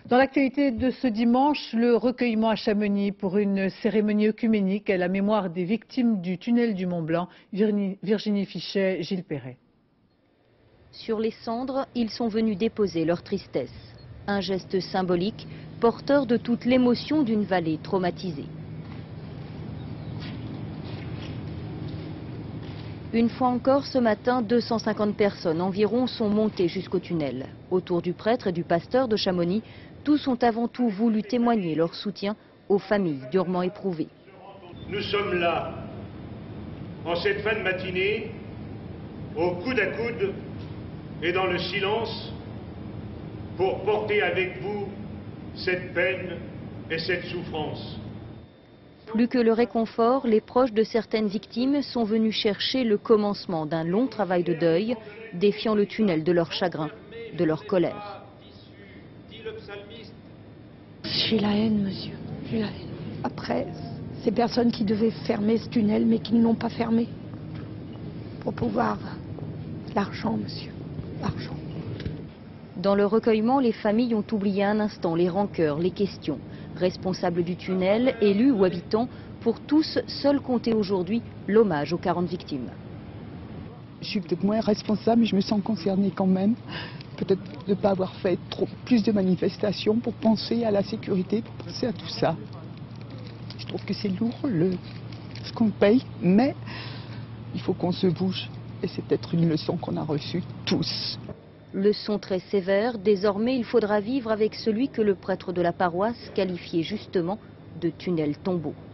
Dans l'actualité de ce dimanche, le recueillement à Chamonix pour une cérémonie œcuménique à la mémoire des victimes du tunnel du Mont-Blanc. Virginie Fichet, Gilles Perret. Sur les cendres, ils sont venus déposer leur tristesse. Un geste symbolique, porteur de toute l'émotion d'une vallée traumatisée. Une fois encore, ce matin, 250 personnes environ sont montées jusqu'au tunnel. Autour du prêtre et du pasteur de Chamonix, tous ont avant tout voulu témoigner leur soutien aux familles durement éprouvées. Nous sommes là, en cette fin de matinée, au coude à coude et dans le silence, pour porter avec vous cette peine et cette souffrance. Plus que le réconfort, les proches de certaines victimes sont venus chercher le commencement d'un long travail de deuil, défiant le tunnel de leur chagrin, de leur colère. J'ai la haine, monsieur. J'ai la haine. Après, ces personnes qui devaient fermer ce tunnel, mais qui ne l'ont pas fermé. Pour pouvoir... L'argent, monsieur. L'argent. Dans le recueillement, les familles ont oublié un instant les rancœurs, les questions. Responsables du tunnel, élus ou habitants, pour tous, seul comptait aujourd'hui l'hommage aux 40 victimes. Je suis peut-être moins responsable, mais je me sens concernée quand même. Peut-être de ne pas avoir fait plus de manifestations pour penser à la sécurité, pour penser à tout ça. Je trouve que c'est lourd, ce qu'on paye, mais il faut qu'on se bouge. Et c'est peut-être une leçon qu'on a reçue tous. Leçon très sévère, désormais il faudra vivre avec celui que le prêtre de la paroisse qualifiait justement de tunnel tombeau.